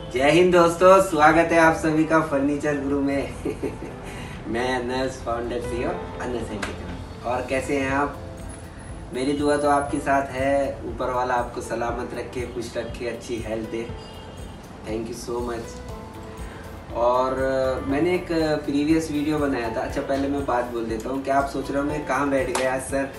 जय हिंद दोस्तों, स्वागत है आप सभी का फर्नीचर गुरु में। मैं Anas, founder CEO Anas antique. और कैसे हैं आप? मेरी दुआ तो आपके साथ है। ऊपर वाला आपको सलामत रखे, खुश रखे, अच्छी हेल्थ दे। Thank you so much. और मैंने एक प्रीवियस वीडियो बनाया था। अच्छा, पहले मैं बात बोल देता हूँ कि आप सोच रहे हो मैं कहाँ बैठ गया आज सर।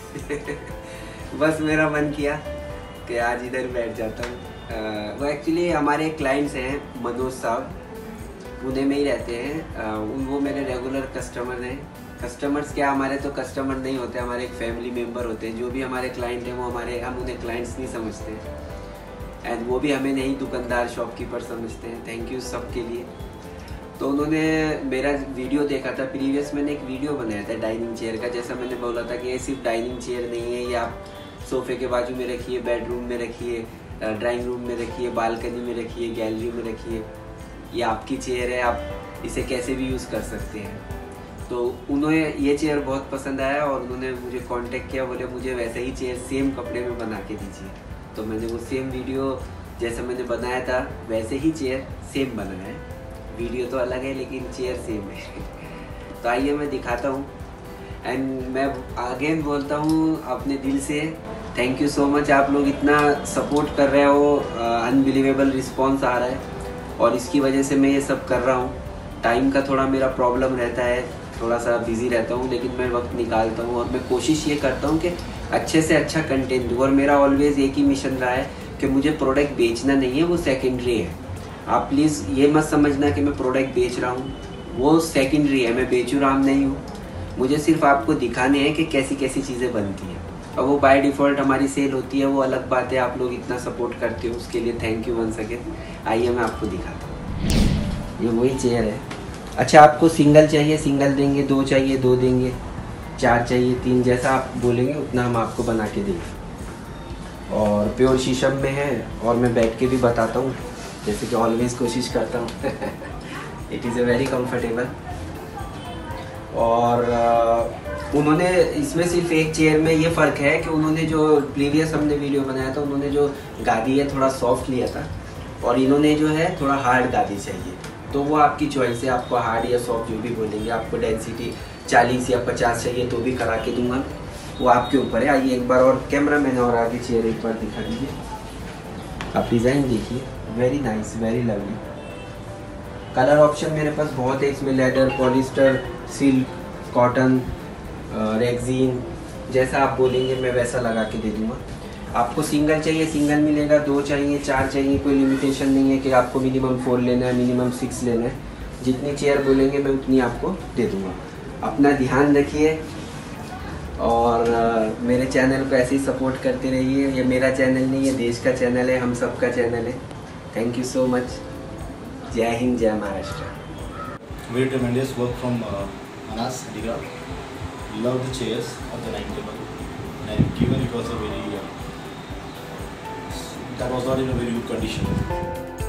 बस मेरा मन किया कि आज इधर बैठ जाता हूँ। वो एक्चुअली हमारे क्लाइंट्स हैं, मनोज साहब, पुणे में ही रहते हैं। वो मेरे रेगुलर कस्टमर हैं। कस्टमर्स क्या, हमारे तो कस्टमर नहीं होते, हमारे एक फैमिली मेम्बर होते हैं। जो भी हमारे क्लाइंट हैं वो हम उन्हें क्लाइंट्स नहीं समझते, एंड वो भी हमें नहीं दुकानदार, शॉपकीपर समझते हैं। थैंक यू सब के लिए। तो उन्होंने मेरा वीडियो देखा था प्रीवियस। मैंने एक वीडियो बनाया था डाइनिंग चेयर का। जैसा मैंने बोला था कि ये सिर्फ डाइनिंग चेयर नहीं है, ये आप सोफ़े के बाजू में रखिए, बेडरूम में रखिए, ड्राइंग रूम में रखिए, बालकनी में रखिए, गैलरी में रखिए। ये आपकी चेयर है, आप इसे कैसे भी यूज़ कर सकते हैं। तो उन्हें ये चेयर बहुत पसंद आया और उन्होंने मुझे कांटेक्ट किया, बोले मुझे वैसे ही चेयर सेम कपड़े में बना के दीजिए। तो मैंने वो सेम वीडियो जैसे मैंने बनाया था वैसे ही चेयर सेम बनाया है। वीडियो तो अलग है लेकिन चेयर सेम है। तो आइए मैं दिखाता हूँ। एंड मैं अगेन बोलता हूँ अपने दिल से थैंक यू सो मच। आप लोग इतना सपोर्ट कर रहे हो, अनबिलीवेबल रिस्पॉन्स आ रहा है और इसकी वजह से मैं ये सब कर रहा हूँ। टाइम का थोड़ा मेरा प्रॉब्लम रहता है, थोड़ा सा बिजी रहता हूँ, लेकिन मैं वक्त निकालता हूँ और मैं कोशिश ये करता हूँ कि अच्छे से अच्छा कंटेंट दूँ। और मेरा ऑलवेज एक ही मिशन रहा है कि मुझे प्रोडक्ट बेचना नहीं है, वो सेकेंडरी है। आप प्लीज़ ये मत समझना कि मैं प्रोडक्ट बेच रहा हूँ, वो सेकेंडरी है। मैं बेचू रहा नहीं हूँ। मुझे सिर्फ आपको दिखाने हैं कि कैसी कैसी चीज़ें बनती हैं। और वो बाय डिफ़ॉल्ट हमारी सेल होती है, वो अलग बात है। आप लोग इतना सपोर्ट करते हो, उसके लिए थैंक यू वंस अगेन। आइए मैं आपको दिखाता हूँ। ये वही चेयर है। अच्छा, आपको सिंगल चाहिए सिंगल देंगे, दो चाहिए दो देंगे, चार चाहिए तीन, जैसा आप बोलेंगे उतना हम आपको बना के देंगे। और प्योर शीशम में है और मैं बैठ के भी बताता हूँ, जैसे कि ऑलवेज कोशिश करता हूँ। It is a very comfortable. और उन्होंने इसमें सिर्फ एक चेयर में ये फ़र्क है कि उन्होंने जो प्रीवियस हमने वीडियो बनाया था, उन्होंने जो गादी है थोड़ा सॉफ्ट लिया था और इन्होंने जो है थोड़ा हार्ड गादी चाहिए। तो वो आपकी चॉइस है, आपको हार्ड या सॉफ्ट जो भी बोलेंगे। आपको डेंसिटी 40 या 50 चाहिए तो भी करा के दूंगा, वो आपके ऊपर है। आइए एक बार और कैमरा मैन और आगे चेयर एक बार दिखा दीजिए। आप डिज़ाइन देखिए, very nice, very lovely. Colour option मेरे पास बहुत है इसमें। Leather, polyester, silk, cotton, rexine, जैसा आप बोलेंगे मैं वैसा लगा के दे दूँगा। आपको सिंगल चाहिए सिंगल मिलेगा, दो चाहिए चार चाहिए, कोई लिमिटेशन नहीं है कि आपको मिनिमम 4 लेना है, मिनिमम 6 लेना है। जितनी चेयर बोलेंगे मैं उतनी आपको दे दूँगा। अपना ध्यान रखिए और मेरे चैनल को ऐसे ही सपोर्ट करते रहिए। ये मेरा चैनल नहीं है, देश का चैनल है, हम सबका चैनल है। Thank you so much. जय हिंद, जय Maharashtra. Very tremendous work from Anas Handicraft. Love the chairs of the dining table, and given it was a very that was not in a very good condition.